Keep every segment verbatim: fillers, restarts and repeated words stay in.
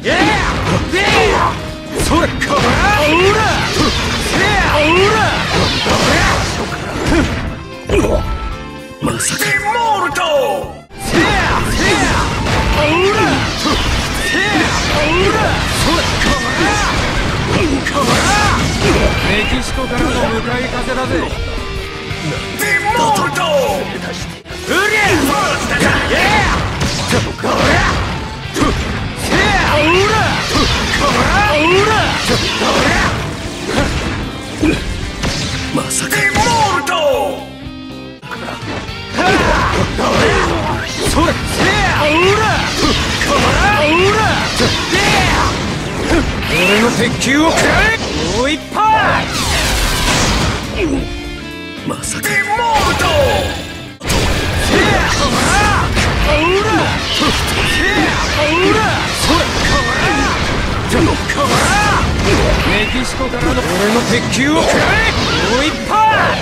それかまさかモルトメキシコからの向かい風だぜ。デモルトうりゃまさかデモルトそれ俺の鉄球を食らえもう一発まさかデモルトメキシコからの俺の鉄球を食らえもう一発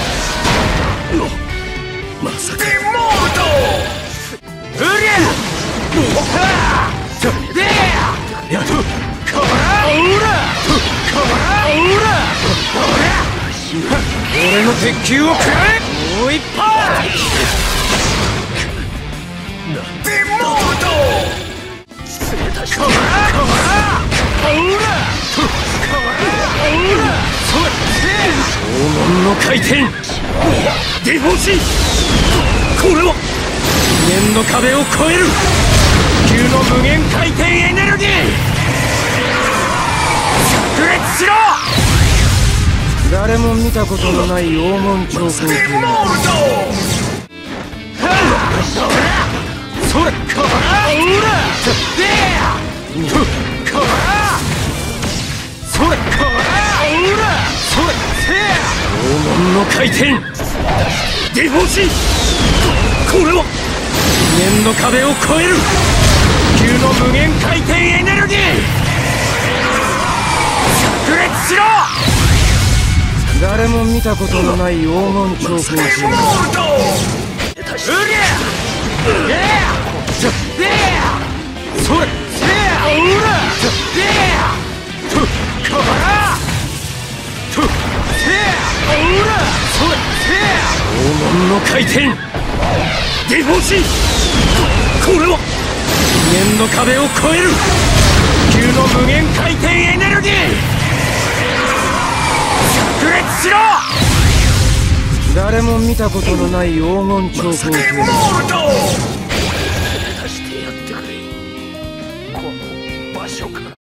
まさかデモルトうりゃやっ俺の鉄球を食らえもう一発デモルト失礼いたしました黄金の回転デボシこれは無限の壁を越える地球の無限回転エネルギー炸裂しろ誰も見たことのない黄金超光系デモルトそれかわそれかわそれ黄金の回転デボシこれは無限の壁を越える地球の無限回転エネルギー炸裂しろ誰も見たことのない黄金超光系デモルトうりゃそれ黄金の回転デボシこれは無限の壁を越える地球の無限回転エネルギー炸裂しろ誰も見たことのない黄金超光系デモルト出してやってくれこの場所から